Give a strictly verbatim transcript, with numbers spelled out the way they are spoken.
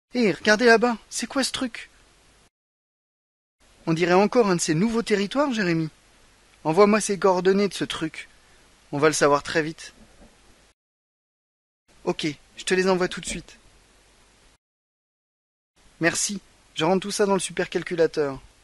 Hé, regardez là-bas, c'est quoi ce truc? On dirait encore un de ces nouveaux territoires, Jérémy. Envoie-moi ces coordonnées de ce truc. On va le savoir très vite. Ok, je te les envoie tout de suite. Merci, je rentre tout ça dans le supercalculateur.